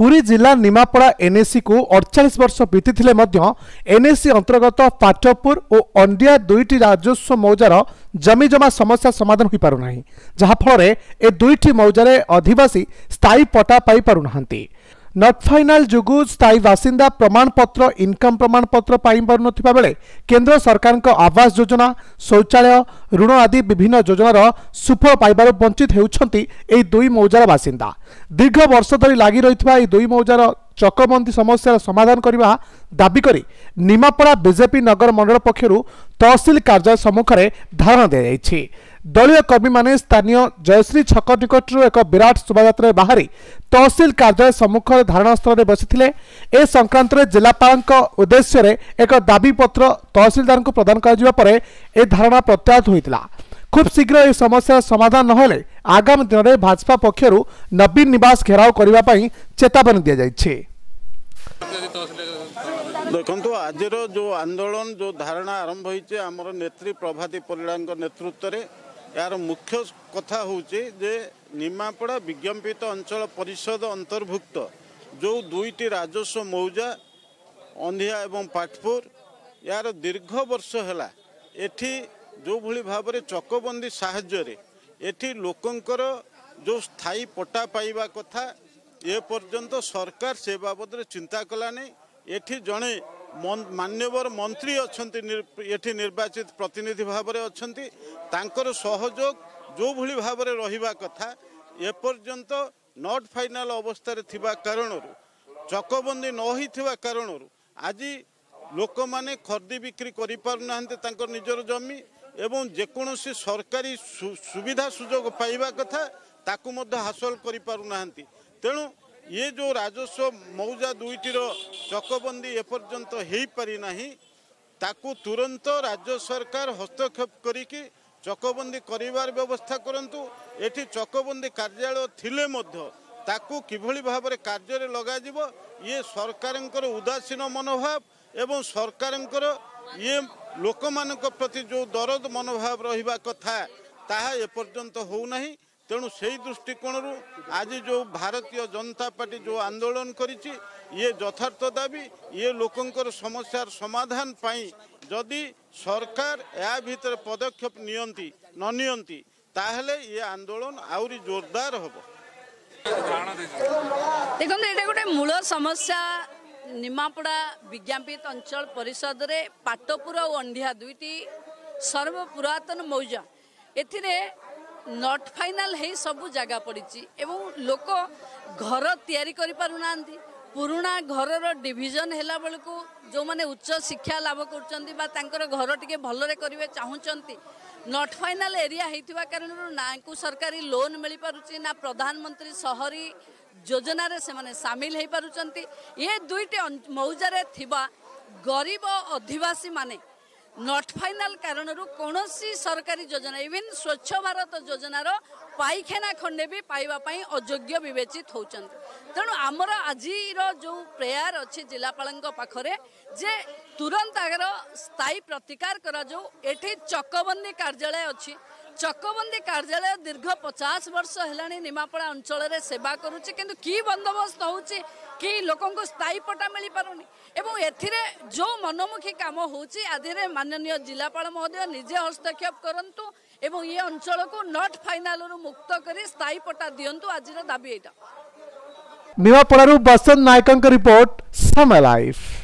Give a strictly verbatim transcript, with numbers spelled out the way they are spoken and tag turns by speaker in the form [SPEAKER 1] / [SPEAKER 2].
[SPEAKER 1] पुरी जिला निमापड़ा एनएसी को अड़तालीस वर्ष बीती एनएसी अंतर्गत पाटपुर और अंडिया दुईटी राजस्व मौजार जमीजमा समस्या समाधान हो पारना जहाँफल ए दुईटी मौजारे अधिवासी स्थायी पट्टा पाई पारुनाहांती। नॉट फाइनाल जुगु स्थायी बासिंदा प्रमाणपत्र इनकम प्रमाणपत्र पाई पारुनथिबा बेले केंद्र सरकार को आवास योजना शौचालय ऋण आदि विभिन्न योजनार सुफल पाइबार वंचित हेउछंती एई दुई मौजार बासिंदा। दीर्घ वर्ष धरी लागि रहितबा एई दुई मौजार चकबंदी समस्या समाधान करने दाबी करी निमापड़ा बीजेपी नगर मंडल पक्षरु तहसिल कार्यालय सम्मुख में धारणा दी जाइछि। दलीय कर्मी माने स्थानीय जयश्री छक निकट एक विराट शोभायात्रा बाहरी तहसिल कार्यालय सम्मुख धारणा स्थल में बसिथिले। ए संक्रांत में जिलापाल उद्देश्य एक दाबी पत्र तहसिलदार को प्रदान कर ए धारणा प्रत्याहृत होइतिला। खूब शीघ्र ए समस्या समाधान नहेले आगामी दिन में भाजपा पक्षरु नवीन निवास घेराव करने पर चेतावनी दी जाइछि।
[SPEAKER 2] देखो आज जो आंदोलन जो धारणा आरंभ होइछे आमर नेत्री प्रभाती परिड़ा नेतृत्व में यार मुख्य कथा होचे जे निमापड़ा विज्ञापित अंचल परिषद अंतर्भुक्त जो दुईटी राजस्व मौजा अंधिया एवं पाटपुर यार दीर्घ वर्ष है एठी जो भली भाव में चकबंदी साहाय्य एठी लोकंकर जो स्थायी पट्टा पाइबा कथा ए पर्यंत सरकार से बाबद चिंता कला नहीं। एठी जड़े मान्यवर मंत्री अच्छी एठी निर्वाचित प्रतिनिधि भाव में अच्छी तांकर सहयोग जो भली भाव में रहिबा कथा ए पर्यंत नॉट फाइनाल अवस्था थिबा कारण चकबंदी न होइथिबा कारण आज लोक माने खरीदी बिक्री करि पारुनाहांते तांकर निजर जमी एवं जेकोसी सरकारी सुविधा सुजोग पाइबा कथा ताकू मध्य हासिल करि पारुनाहांती। तेणु ये जो राजस्व मौजा दुईटीर चकबंदी एपर्यंत हो पारि नाही ताकू तुरंत राज्य सरकार हस्तक्षेप करिकी चकबंदी करिवार व्यवस्था करंतु। एठी चकबंदी कार्यालय थिले मध्य ताकू किभली भाव में कार्य रे लगा जिवो ये सरकारंकर उदासीन मनोभाव एवं सरकारंकर ये लोक मानक प्रति जो दरद मनोभाव रहिबा कथा ताहा एपर्यंत हो नाही। तेणु से दृष्टिकोण आज जो भारतीय जनता पार्टी जो आंदोलन करिछि ये यथार्थ दाबी ये लोकंकर समस्यार समाधान पाई जदि सरकार या भीतर पदक्षेप नियंती न नियंती ताहले ये आंदोलन आउरी जोरदार हबो।
[SPEAKER 3] देखो ये गोटे मूल समस्या निमापड़ा विज्ञापित अंचल परिषद रे पाटपुर और अंडिया दुईटी सर्वपुरातन मौजा एथिरे नॉट फाइनाल है सबू जगह पड़ी एवं लोक घर तैयारी करि पारुनांती। पुराना घर डिविजन हैला बेलू जो माने उच्च शिक्षा लाभ कर घर टिके भलरे करिवे चाहुचंती नॉट फाइनाल एरिया होइतिबा कारण ना को सरकारी लोन मिल पारुची ना प्रधानमंत्री शहरी योजना रे से माने शामिल हो पारुचंती। ये दुईटे मौजारे थिबा गरीब अधिवासी माने नॉट फाइनाल कारण कौन सरकारी योजना इवन स्वच्छ भारत योजनार पाइखाना खंडे भी पाइबापी अयोग्य विवेचित होती। तेणु आमर आज जो प्रेयर अच्छी जिलापाल पाखरे जे तुरंत आगर स्थायी प्रतिकार करा जो एठी चकबंदी कार्यालय अच्छी चकबंदी कार्यालय दीर्घ पचास वर्ष है निमापड़ा अंचल रे सेवा करुच्ची किंतु की बंदोबस्त होउची कि लोकों को स्थायी पट्टा मिल पारुनी एवं एथिरे जो मनोमुखी काम होउची आदिरे माननीय जिलापाल महोदय निजे हस्तक्षेप करंतु एवं ये अंचल को नॉट फाइनाल रु मुक्त करी स्थायी पट्टा दियंतु आजिर दाबी एटा।
[SPEAKER 1] निमापड़ारू बसंत नायकंक रिपोर्ट समय लाइफ।